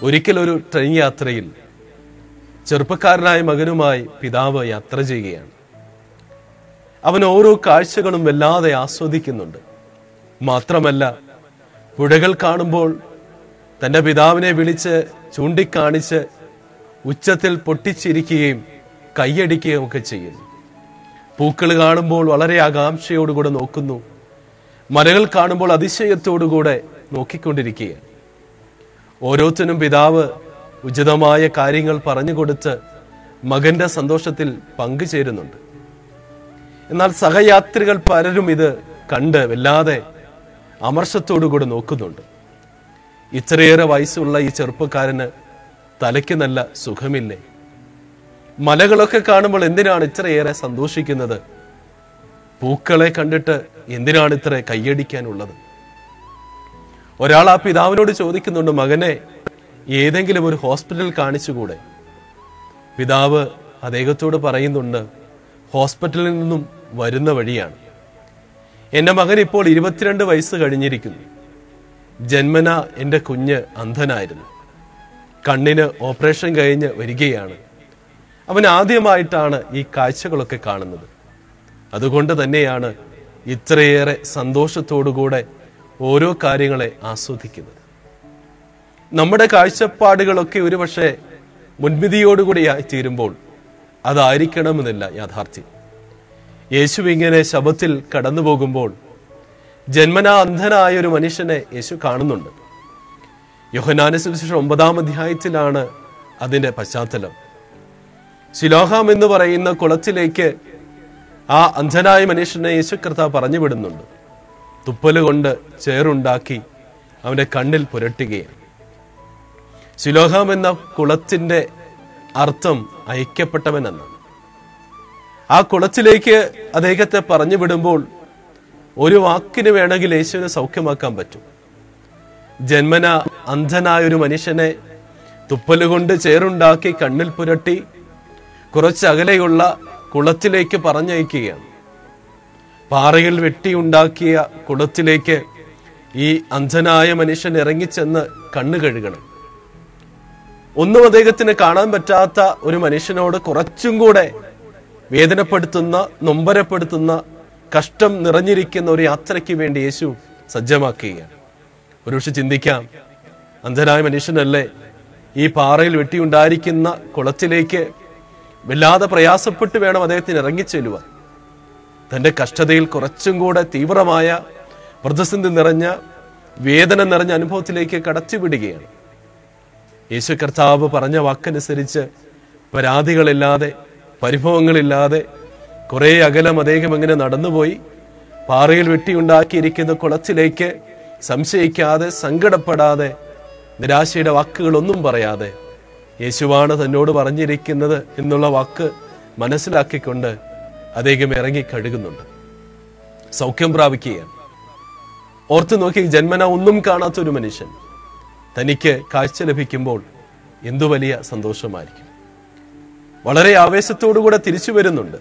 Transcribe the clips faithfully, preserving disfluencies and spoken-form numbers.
ഒരിക്കലൊരു ട്രെയിൻ യാത്രയിൽ ചെറുപ്പക്കാരനായ മകനുമായി പിതാവ് യാത്ര ചെയ്യുകയാണ്. അവൻ ഓരോ കാഴ്ചകളും വല്ലാതെ ആസ്വദിക്കുന്നുണ്ട്. മാത്രമല്ല, പുഴകൾ കാണുമ്പോൾ തന്റെ പിതാവിനെ വിളിച്ച് ചൂണ്ടിക്കാണിച്ച് ഉച്ചത്തിൽ പൊട്ടിച്ചിരിക്കുകയും കൈയടിക്കുകയും ഒക്കെ ചെയ്യുന്നു. പൂക്കൾ കാണുമ്പോൾ വളരെ ആകാംക്ഷയോടുകൂടെ നോക്കുന്നു. മലകൾ കാണുമ്പോൾ അതിശയത്തോടുകൂടെ നോക്കിക്കൊണ്ടിരിക്കുകയാണ്. ഓരോരുത്തരും പിതാവ് ഉചിതമായ കാര്യങ്ങൾ പറഞ്ഞുകൊടുത്ത് മകന്റെ സന്തോഷത്തിൽ പങ്കുചേരുന്നുണ്ട്. എന്നാൽ സഹയാത്രികൾ പലരും ഇത് കണ്ട് വല്ലാതെ അമർഷത്തോടുകൂടെ നോക്കുന്നുണ്ട്. ഇത്രയേറെ വയസ്സുള്ള ഈ ചെറുപ്പക്കാരന് തലയ്ക്ക് നല്ല സുഖമില്ലേ? മലകളൊക്കെ കാണുമ്പോൾ എന്തിനാണ് ഇത്രയേറെ സന്തോഷിക്കുന്നത്? പൂക്കളെ കണ്ടിട്ട് എന്തിനാണ് ഇത്ര കയ്യടിക്കാനുള്ളത്? ഒരാൾ ആ പിതാവിനോട് ചോദിക്കുന്നുണ്ട്, മകനെ ഏതെങ്കിലും ഒരു ഹോസ്പിറ്റൽ കാണിച്ചുകൂടെ? പിതാവ് അദ്ദേഹത്തോട് പറയുന്നുണ്ട്, ഹോസ്പിറ്റലിൽ നിന്നും വരുന്ന വഴിയാണ്. എന്റെ മകൻ ഇപ്പോൾ ഇരുപത്തിരണ്ട് വയസ്സ് കഴിഞ്ഞിരിക്കുന്നു. ജന്മന എന്റെ കുഞ്ഞ് അന്ധനായിരുന്നു. കണ്ണിന് ഓപ്പറേഷൻ കഴിഞ്ഞ് വരികയാണ്. അവൻ ആദ്യമായിട്ടാണ് ഈ കാഴ്ചകളൊക്കെ കാണുന്നത്. അതുകൊണ്ട് തന്നെയാണ് ഇത്രയേറെ സന്തോഷത്തോടുകൂടെ ഓരോ കാര്യങ്ങളെ ആസ്വദിക്കുന്നത്. നമ്മുടെ കാഴ്ചപ്പാടുകളൊക്കെ ഒരുപക്ഷെ മുൻവിധിയോടുകൂടിയായി തീരുമ്പോൾ അതായിരിക്കണമെന്നില്ല യാഥാർത്ഥ്യം. യേശു ഇങ്ങനെ ശബത്തിൽ കടന്നു പോകുമ്പോൾ ജന്മനാ അന്ധനായ ഒരു മനുഷ്യനെ യേശു കാണുന്നുണ്ട്. യോഹന്നാന്റെ സുവിശേഷം ഒമ്പതാം അധ്യായത്തിലാണ് അതിന്റെ പശ്ചാത്തലം. ശിലോഹാം എന്ന് പറയുന്ന കുളത്തിലേക്ക് ആ അന്ധനായ മനുഷ്യനെ യേശു കർത്താവ് പറഞ്ഞു വിടുന്നുണ്ട്. തുപ്പല് കൊണ്ട് ചേറുണ്ടാക്കി അവന്റെ കണ്ണിൽ പുരട്ടുകയാണ്. ശിലോഹാം എന്ന കുളത്തിന്റെ അർത്ഥം അയക്കപ്പെട്ടവൻ എന്നാണ്. ആ കുളത്തിലേക്ക് അദ്ദേഹത്തെ പറഞ്ഞു വിടുമ്പോൾ ഒരു വാക്കിന് വേണമെങ്കിൽ യേശുവിനെ സൗഖ്യമാക്കാൻ പറ്റും. ജന്മന അന്ധനായ ഒരു മനുഷ്യനെ തുപ്പലുകൊണ്ട് ചേറുണ്ടാക്കി കണ്ണിൽ പുരട്ടി കുറച്ച് അകലെയുള്ള കുളത്തിലേക്ക് പറഞ്ഞയക്കുകയാണ്. പാറയിൽ വെട്ടിയുണ്ടാക്കിയ കുളത്തിലേക്ക് ഈ അന്ധനായ മനുഷ്യൻ ഇറങ്ങിച്ചെന്ന് കണ്ണു കഴുകണം. ഒന്നും അദ്ദേഹത്തിന് കാണാൻ പറ്റാത്ത ഒരു മനുഷ്യനോട് കുറച്ചും കൂടെ വേദനപ്പെടുത്തുന്ന, നൊമ്പരപ്പെടുത്തുന്ന, കഷ്ടം നിറഞ്ഞിരിക്കുന്ന ഒരു യാത്രയ്ക്ക് വേണ്ടി യേശു സജ്ജമാക്കുകയാണ്. ഒരുപക്ഷെ ചിന്തിക്കാം, അന്ധനായ മനുഷ്യനല്ലേ ഈ പാറയിൽ വെട്ടിയുണ്ടായിരിക്കുന്ന കുളത്തിലേക്ക് വല്ലാതെ പ്രയാസപ്പെട്ട് വേണം അദ്ദേഹത്തിന് ഇറങ്ങിച്ചെല്ലുവാൻ. തന്റെ കഷ്ടതയിൽ കുറച്ചും കൂടെ തീവ്രമായ പ്രതിസന്ധി നിറഞ്ഞ, വേദന നിറഞ്ഞ അനുഭവത്തിലേക്ക് കടത്തിവിടുകയാണ്. യേശു കർത്താവ് പറഞ്ഞ വാക്കനുസരിച്ച് പരാതികളില്ലാതെ, പരിഭവങ്ങളില്ലാതെ കുറെ അകലം അദ്ദേഹം അങ്ങനെ നടന്നുപോയി പാറയിൽ വെട്ടിയുണ്ടാക്കിയിരിക്കുന്ന കുളത്തിലേക്ക് സംശയിക്കാതെ, സങ്കടപ്പെടാതെ, നിരാശയുടെ വാക്കുകളൊന്നും പറയാതെ യേശുവാണ് തന്നോട് പറഞ്ഞിരിക്കുന്നത് എന്നുള്ള വാക്ക് മനസ്സിലാക്കിക്കൊണ്ട് അദ്ദേഹം ഇറങ്ങി കഴുകുന്നുണ്ട്. സൗഖ്യം പ്രാപിക്കുകയാണ്. ഓർത്തു നോക്കി, ജന്മന ഒന്നും കാണാത്തൊരു മനുഷ്യൻ തനിക്ക് കാഴ്ച ലഭിക്കുമ്പോൾ എന്തു വലിയ സന്തോഷമായിരിക്കും. വളരെ ആവേശത്തോടുകൂടെ തിരിച്ചു വരുന്നുണ്ട്.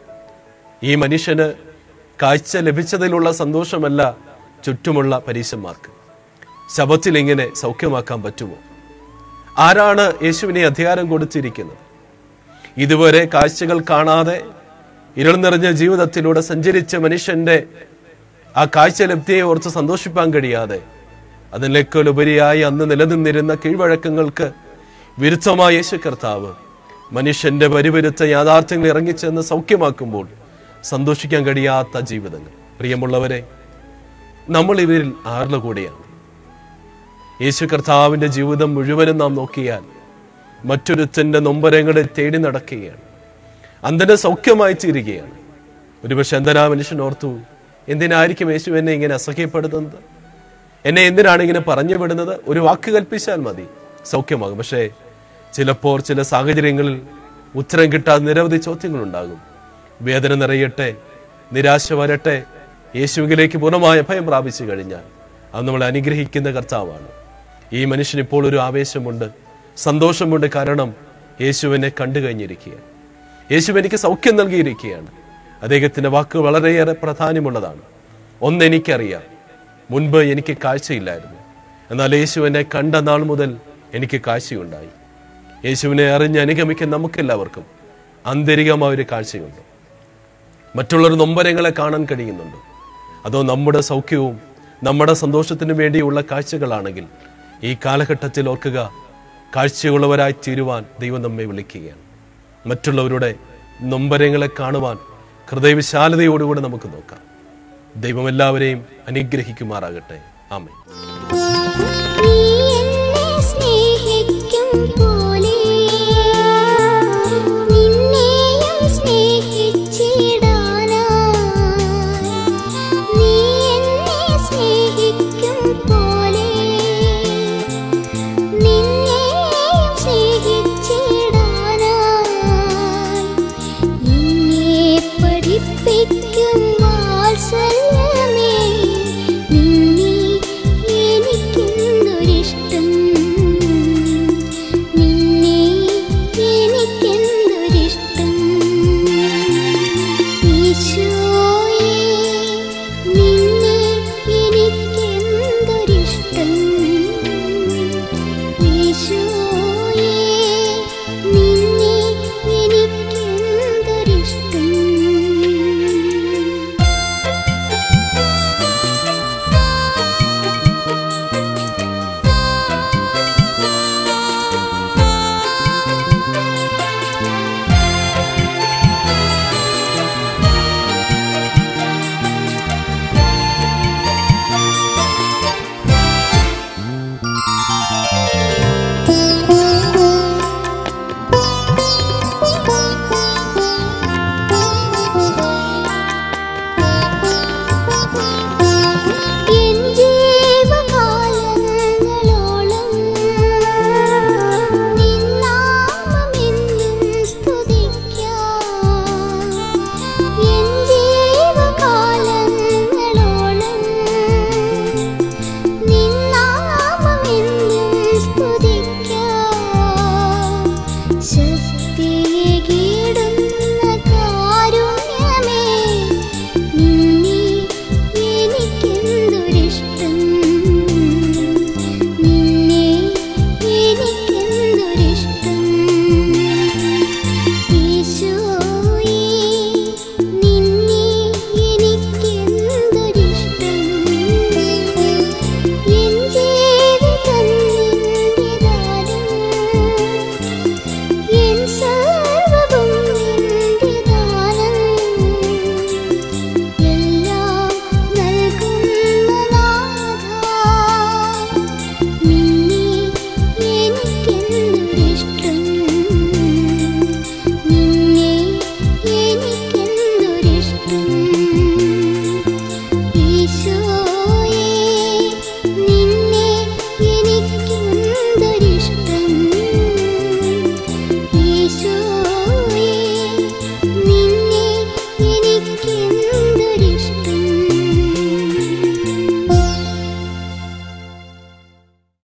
ഈ മനുഷ്യന് കാഴ്ച ലഭിച്ചതിലുള്ള സന്തോഷമല്ല ചുറ്റുമുള്ള പരീശന്മാർക്ക്. ശബത്തിൽ ഇങ്ങനെ സൗഖ്യമാക്കാൻ പറ്റുമോ? ആരാണ് യേശുവിനെ അധികാരം കൊടുത്തിരിക്കുന്നത്? ഇതുവരെ കാഴ്ചകൾ കാണാതെ ഇരുൾ നിറഞ്ഞ ജീവിതത്തിലൂടെ സഞ്ചരിച്ച മനുഷ്യന്റെ ആ കാഴ്ച ലബ്ധിയെ ഓർത്ത് സന്തോഷിപ്പാൻ കഴിയാതെ അതിലേക്കുപരിയായി അന്ന് നിലനിന്നിരുന്ന കീഴ്വഴക്കങ്ങൾക്ക് വിരുദ്ധമായ യേശു കർത്താവ് മനുഷ്യന്റെ പരിപരുത്ത യാഥാർത്ഥ്യങ്ങൾ ഇറങ്ങിച്ചെന്ന് സൗഖ്യമാക്കുമ്പോൾ സന്തോഷിക്കാൻ കഴിയാത്ത ജീവിതങ്ങൾ. പ്രിയമുള്ളവരെ, നമ്മൾ ഇവരിൽ ആരുടെ കൂടെയാണ്? യേശു കർത്താവിന്റെ ജീവിതം മുഴുവനും നാം നോക്കിയാൽ മറ്റൊരുത്തന്റെ നൊമ്പരങ്ങളെ തേടി നടക്കുകയാണ്. അന്ധന് സൗഖ്യമായി തീരുകയാണ്. ഒരുപക്ഷെ അന്ധനാ മനുഷ്യൻ ഓർത്തു, എന്തിനായിരിക്കും യേശു എന്നെ ഇങ്ങനെ അസഹ്യപ്പെടുത്തുന്നത്? എന്നെ എന്തിനാണ് ഇങ്ങനെ പറഞ്ഞു വിടുന്നത്? ഒരു വാക്ക് കൽപ്പിച്ചാൽ മതി, സൗഖ്യമാകും. പക്ഷേ ചിലപ്പോൾ ചില സാഹചര്യങ്ങളിൽ ഉത്തരം കിട്ടാതെ നിരവധി ചോദ്യങ്ങൾ ഉണ്ടാകും. വേദന നിറയട്ടെ, നിരാശ വരട്ടെ, യേശുവിലേക്ക് പൂർണ്ണമായ ഭയം പ്രാപിച്ചു കഴിഞ്ഞാൽ അത് നമ്മളെ അനുഗ്രഹിക്കുന്ന കർത്താവാണ്. ഈ മനുഷ്യന് ഇപ്പോൾ ഒരു ആവേശമുണ്ട്, സന്തോഷമുണ്ട്. കാരണം യേശുവിനെ കണ്ടു കഴിഞ്ഞിരിക്കുകയാണ്. യേശു എനിക്ക് സൗഖ്യം നൽകിയിരിക്കുകയാണ്. അദ്ദേഹത്തിന്റെ വാക്ക് വളരെയേറെ പ്രാധാന്യമുള്ളതാണ്. ഒന്നെനിക്കറിയാം, മുൻപ് എനിക്ക് കാഴ്ചയില്ലായിരുന്നു. എന്നാൽ യേശു എന്നെ കണ്ട നാൾ മുതൽ എനിക്ക് കാഴ്ചയുണ്ടായി. യേശുവിനെ അറിഞ്ഞ് അനുഗമിക്കാൻ നമുക്കെല്ലാവർക്കും ആന്തരികമായ ഒരു കാഴ്ചയുണ്ട്. മറ്റുള്ളവർ നൊമ്പരങ്ങളെ കാണാൻ കഴിയുന്നുണ്ട്. അതോ നമ്മുടെ സൗഖ്യവും നമ്മുടെ സന്തോഷത്തിനു വേണ്ടിയുള്ള കാഴ്ചകളാണെങ്കിൽ ഈ കാലഘട്ടത്തിൽ ഓർക്കുക, കാഴ്ചയുള്ളവരായി തീരുവാൻ ദൈവം നമ്മെ വിളിക്കുകയാണ്. മറ്റുള്ളവരുടെ നൊമ്പരങ്ങളെ കാണുവാൻ ഹൃദയവിശാലതയോടുകൂടെ നമുക്ക് നോക്കാം. ദൈവം എല്ലാവരെയും അനുഗ്രഹിക്കുമാറാകട്ടെ. ആമേൻ. ശക്തിയേകി